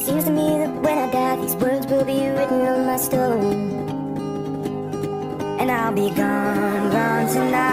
Seems to me that when I die, these words will be written on my stone. And I'll be gone, gone tonight.